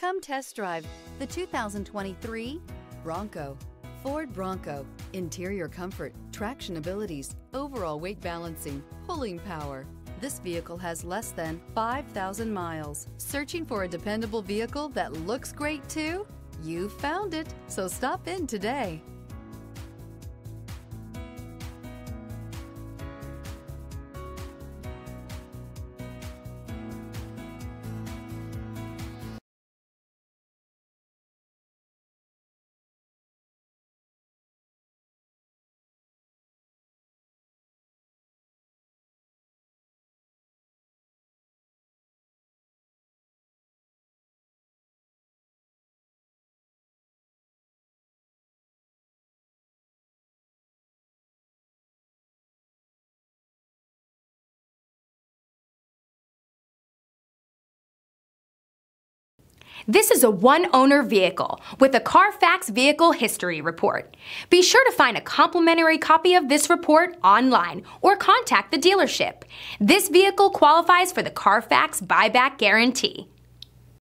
Come test drive the 2023 Bronco. Ford Bronco. Interior comfort, traction abilities, overall weight balancing, pulling power. This vehicle has less than 5,000 miles. Searching for a dependable vehicle that looks great too? You found it, so stop in today. This is a one-owner vehicle with a Carfax Vehicle History Report. Be sure to find a complimentary copy of this report online or contact the dealership. This vehicle qualifies for the Carfax Buyback Guarantee.